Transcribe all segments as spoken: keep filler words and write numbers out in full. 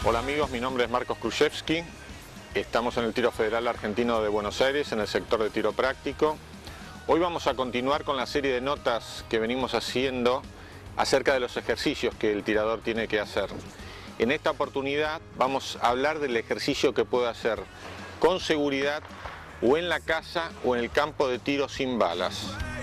Hola amigos, mi nombre es Marcos Krzyzewski. Estamos en el Tiro Federal Argentino de Buenos Aires, en el sector de tiro práctico. Hoy vamos a continuar con la serie de notas que venimos haciendo acerca de los ejercicios que el tirador tiene que hacer. En esta oportunidad vamos a hablar del ejercicio que puede hacer con seguridad o en la casa o en el campo de tiro sin balas.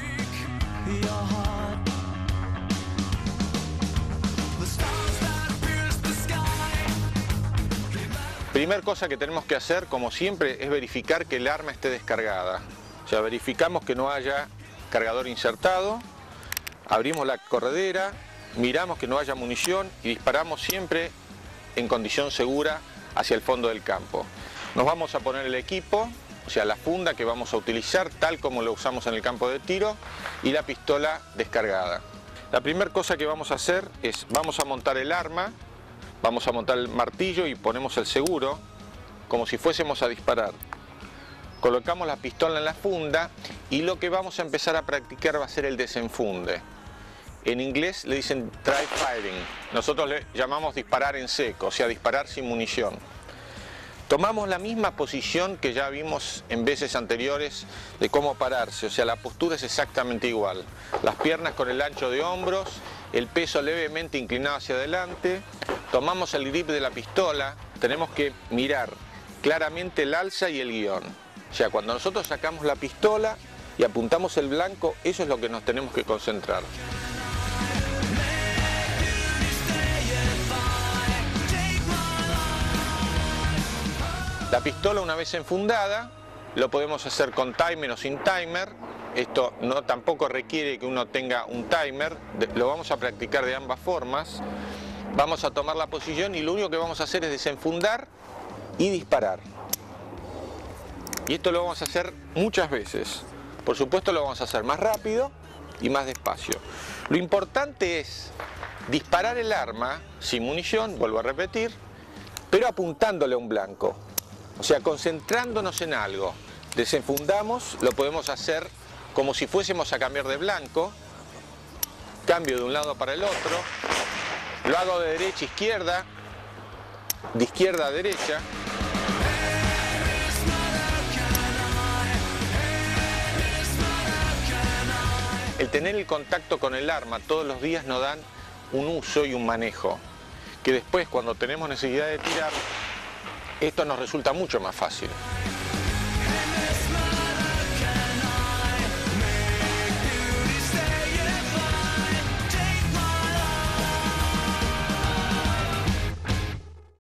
Primer cosa que tenemos que hacer, como siempre, es verificar que el arma esté descargada. O sea, verificamos que no haya cargador insertado, abrimos la corredera, miramos que no haya munición y disparamos siempre en condición segura hacia el fondo del campo. Nos vamos a poner el equipo, o sea, la funda que vamos a utilizar tal como lo usamos en el campo de tiro y la pistola descargada. La primera cosa que vamos a hacer es, vamos a montar el arma, vamos a montar el martillo y ponemos el seguro como si fuésemos a disparar. Colocamos la pistola en la funda y lo que vamos a empezar a practicar va a ser el desenfunde. En inglés le dicen dry firing, nosotros le llamamos disparar en seco, o sea, disparar sin munición. Tomamos la misma posición que ya vimos en veces anteriores de cómo pararse, o sea, la postura es exactamente igual. Las piernas con el ancho de hombros, el peso levemente inclinado hacia adelante, tomamos el grip de la pistola, tenemos que mirar claramente el alza y el guión. O sea, cuando nosotros sacamos la pistola y apuntamos el blanco, eso es lo que nos tenemos que concentrar. La pistola, una vez enfundada, lo podemos hacer con timer o sin timer. Esto no tampoco requiere que uno tenga un timer, lo vamos a practicar de ambas formas. Vamos a tomar la posición y lo único que vamos a hacer es desenfundar y disparar. Y esto lo vamos a hacer muchas veces. Por supuesto lo vamos a hacer más rápido y más despacio. Lo importante es disparar el arma sin munición, vuelvo a repetir, pero apuntándole a un blanco. O sea, concentrándonos en algo. Desenfundamos, lo podemos hacer como si fuésemos a cambiar de blanco. Cambio de un lado para el otro. Lo hago de derecha a izquierda, de izquierda a derecha. El tener el contacto con el arma todos los días nos dan un uso y un manejo, que después cuando tenemos necesidad de tirar, esto nos resulta mucho más fácil.